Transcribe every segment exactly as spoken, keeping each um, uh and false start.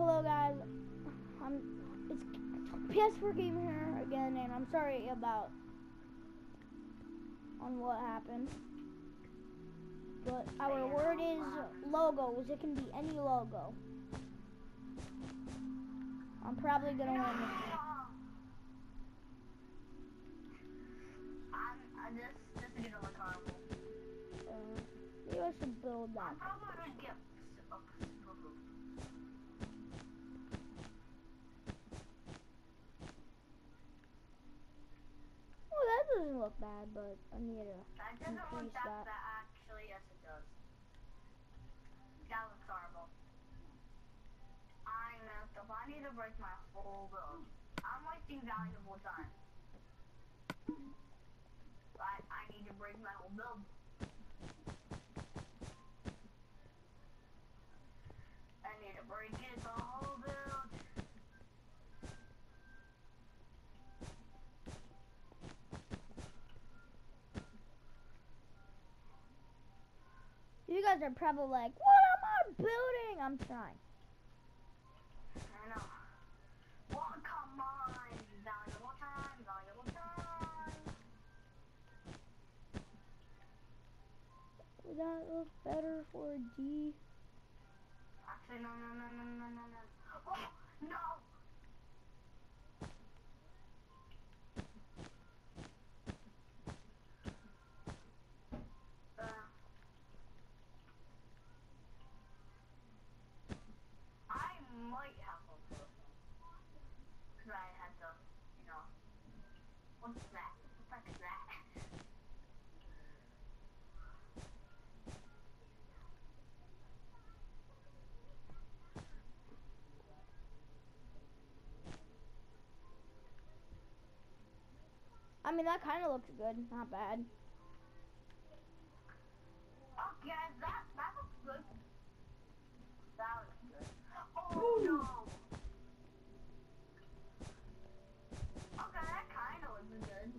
hello guys. I'm it's P S four Gamer here again, and I'm sorry about on what happened. But our word is logos. It can be any logo. I'm probably gonna win this one. I'm, I just, this is gonna look horrible. Uh, maybe I should build that. I'm probably gonna get up. Oh, that doesn't look bad, but I need to That doesn't look increase that that. bad. Actually, yes, it does. That looks horrible. I messed up. I need to break my whole build. I'm wasting valuable time. But I need to break my whole build. I need to break it the whole build. You guys are probably like, what am I building? I'm trying. I know. Well, come on. Valuable time. Valuable time. Would that look better for a D? Actually, no, no, no, no, no, no, no. Oh, no. Uh, I might have a person. Because I had to, you know. What's that? What the fuck is that? I mean, that kind of looks good. Not bad. Okay, that, that looks good. That looks good. Oh, no. Okay, that kind of looks good.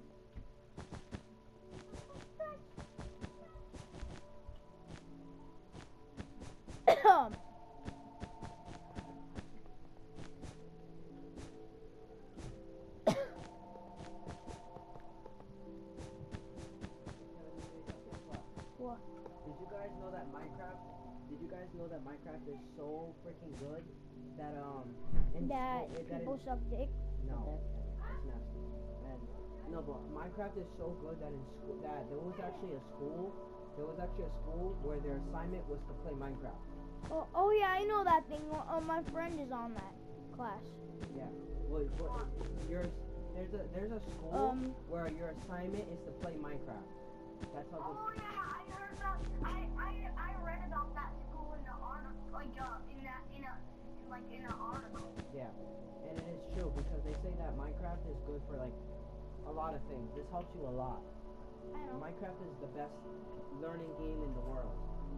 What? Did you guys know that Minecraft? Did you guys know that Minecraft is so freaking good that um in That school, that people in, suck dick? no, that's nasty. And no, but Minecraft is so good that in school that there was actually a school, there was actually a school where their assignment was to play Minecraft. Oh, oh yeah, I know that thing. Uh, my friend is on that class. Yeah. Well, well yours there's a there's a school Um. where your assignment is to play Minecraft. That's how good. Oh, yeah, I heard about, I, I, I read about that school in the article, like, uh, in that, in a, in, like, in an article. Yeah, and it is true because they say that Minecraft is good for like a lot of things. This helps you a lot. I know. Minecraft is the best learning game in the world.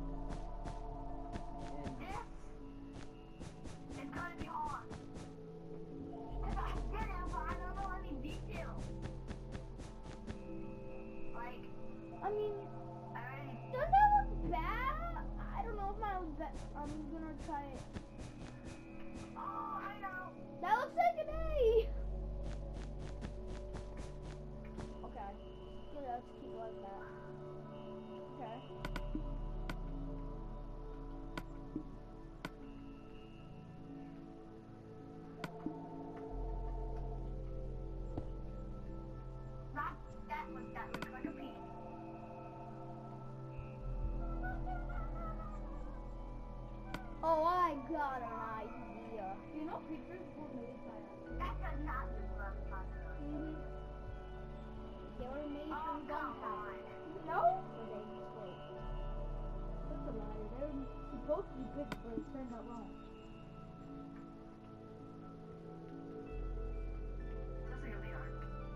And This is gonna be hard. Cause I did it, but I don't know any details. Like, I mean, I already, doesn't that look bad? I don't know if mine looks bad. I'm gonna try it. oh, I know. That looks like an A. Okay. Yeah, let's keep it like that. Okay. That, that looks, that looks like a P. Oh, I got an idea. You know, pictures were made by us. That does not look like a P. Mm-hmm. They were made Oh, from come gunpowder. on. No? Or they explode. That's a lie. They're supposed to be good, but it turned out wrong. This is gonna be hard.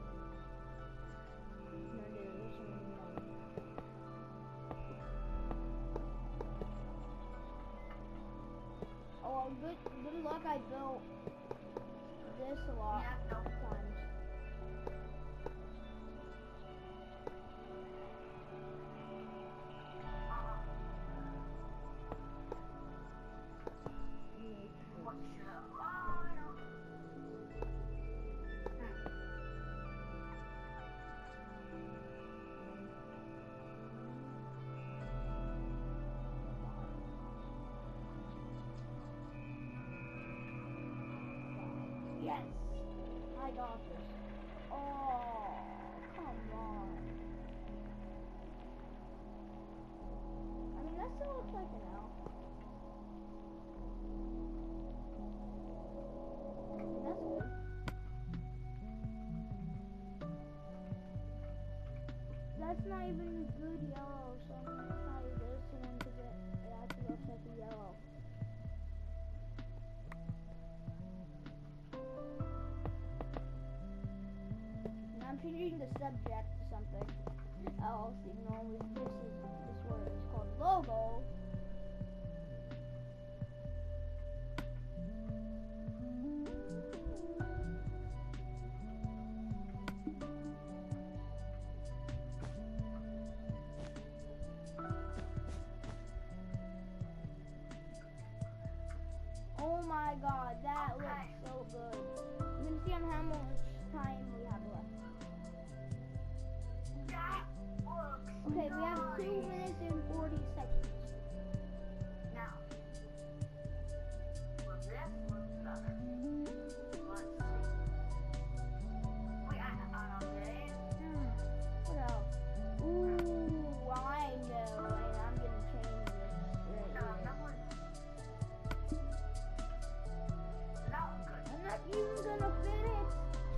No, dude, this one, no. Oh, good, good luck. I built this a lot Yeah, no. of times. What should Yes! I got this. Oh, come on. I mean, that still looks like an L. That's good. That's not even good yellow, so I'm gonna try this and then to get it actually looks like a yellow. Now I'm changing the subject to something else, even though this is this word is called logo. Oh my god, that Okay. looks so good. I'm gonna see on how much time we have left. That looks Okay, we have two nice. minutes and forty seconds. Now, well, this looks better. Let's see. Wait, I, I don't know. Hmm. What else? Ooh, I know, and I'm gonna change this right No, here. that one. That one's good. I'm not even gonna fit it.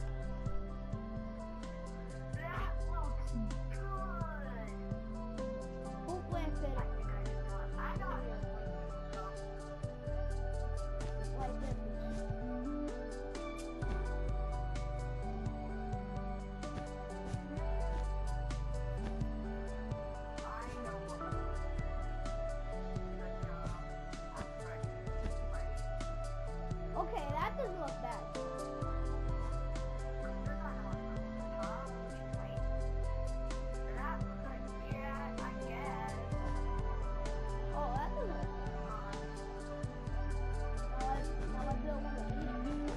That looks good. Hopefully I fit I it. think I just got. I got it. Like this. I know what. But, uh, I'm ready. Ready. Okay, that doesn't look bad. Oh, that doesn't look bad. Now I, now I build one of these.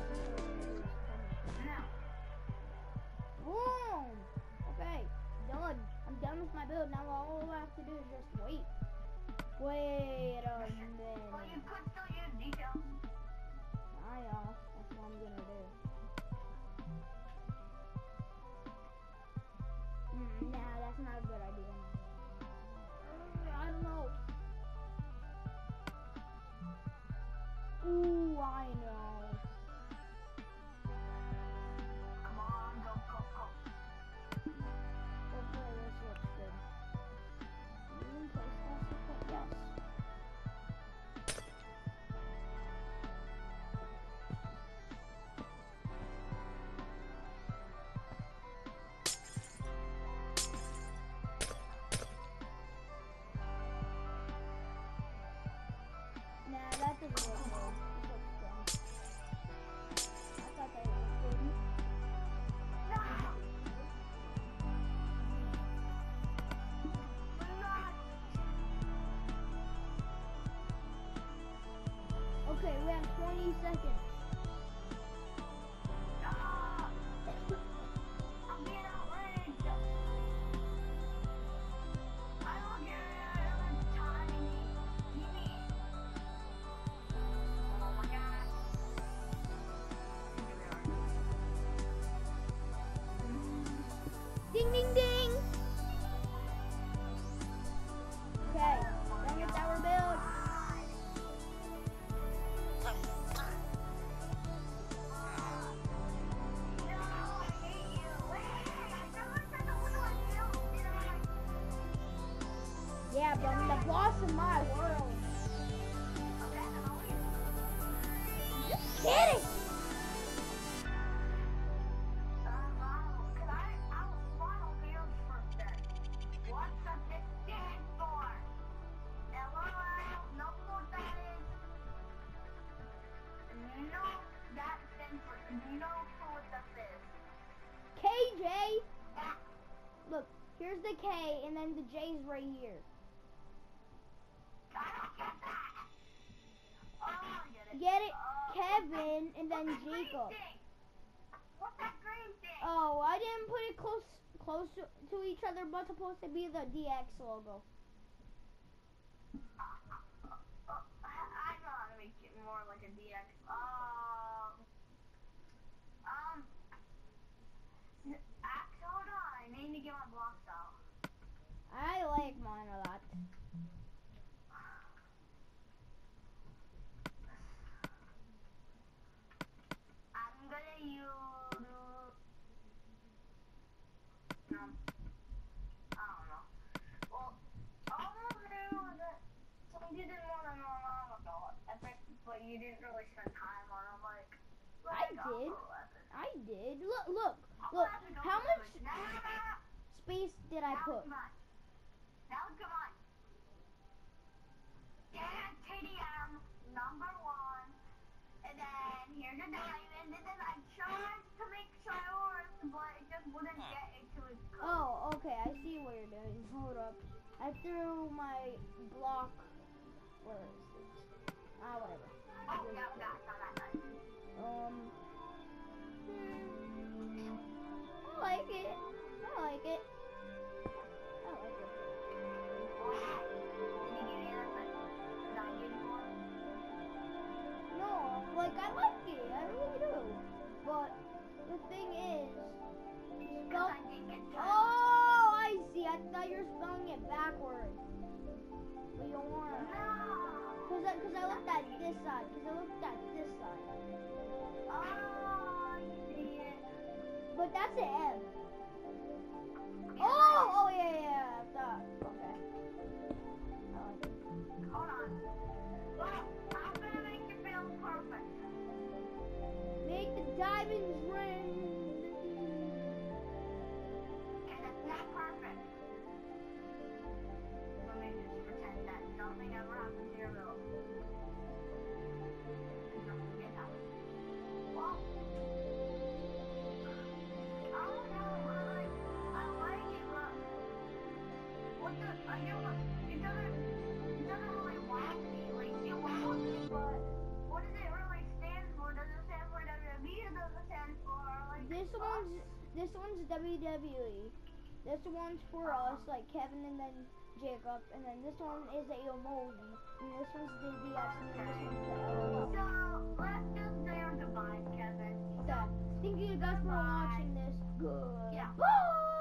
Boom! Okay, done. I'm done with my build. Now all I have to do is just wait. Wait a minute. I know. That's what I'm gonna do. Mm, nah, that's not a good idea. Uh, I don't know. Ooh, I know. Hopefully this looks good. Mm, place that support, yes. Nah, that doesn't look good. This looks dumb. I thought that looked good. Okay, we have twenty seconds. Ding, ding, ding. Okay, done with our build. Yeah, but I'm the boss of my world. Just kidding. K J. Look, here's the K, and then the J's right here. Get it, Kevin, and then Jacob. What's that green thing? Oh, I didn't put it close close to, to each other, but supposed to be the D X logo. I know how to make it more like a D X. Um, get my blocks out. I like mine a lot. I'm gonna use. Um, I don't know. Well, all I knew was that some you didn't want to know about Epic, but you didn't really spend time on them. Like, I like I'll did. go Epic. I did. Look, look, I'll look. Epic, I'll How go much Epic. No, no, no, no. space did I Now put? come on. Now come on. Get T D M number one, and then here's a diamond, and then I tried to make showers, but it just wouldn't get into its code. Oh, okay. I see what you're doing. Hold up. I threw my block. Where is it? Ah, whatever. Oh, no, no, no, no, no. Um. hmm, I like it. I like it. I like it. Why? Did you give me that? Did I give you one? No, like I like it. I really do. But the thing is, Because spell. I didn't get to. Oh, I see. I thought you were spelling it backwards. But you don't want to. No. Cause I, cause I looked at this side. Cause I looked at this side. Oh, I see it. But that's an M. Yeah, Oh, oh yeah, yeah, yeah. I thought. Okay. I like it. Hold on. Well, I'm gonna make your build perfect. Make the diamonds ring. Okay, that's not perfect. Let me just pretend that nothing ever happened to your build. And nothing did happen. Well, I don't know. I like, I like it, but what the? I don't. It doesn't. It doesn't really want me. Like it wants me, but what does it really stand for? Does it stand for W W E or does it stand for like? This us? one's this one's W W E. This one's for us, like Kevin and then Jacob, and then this one is a emoji, and this one's the D X, and then this one's the L O L. So let's just say our goodbyes, Kevin. Okay. Thank you guys for Goodbye. watching this. Good. Yeah. Bye.